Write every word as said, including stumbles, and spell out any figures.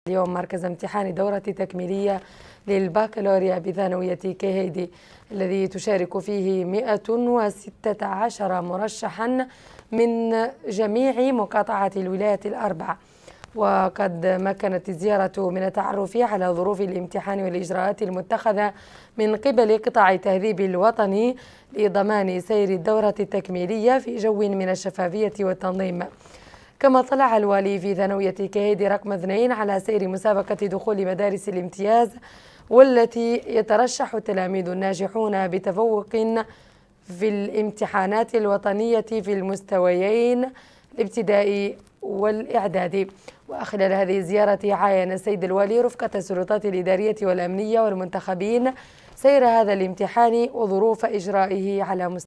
اليوم مركز امتحان دورة تكميلية للبكالوريا بثانوية كيهيدي الذي تشارك فيه مئة وستة عشر مرشحا من جميع مقاطعات الولايات الأربع. وقد مكنت الزيارة من التعرف على ظروف الامتحان والإجراءات المتخذة من قبل قطاع التهذيب الوطني لضمان سير الدورة التكميلية في جو من الشفافية والتنظيم. كما طلع الوالي في ثانوية كيهيدي رقم اثنين على سير مسابقة دخول مدارس الامتياز، والتي يترشح التلاميذ الناجحون بتفوق في الامتحانات الوطنية في المستويين الابتدائي والإعدادي. وخلال هذه الزيارة عاين السيد الوالي رفقة السلطات الإدارية والأمنية والمنتخبين سير هذا الامتحان وظروف إجرائه على مستوى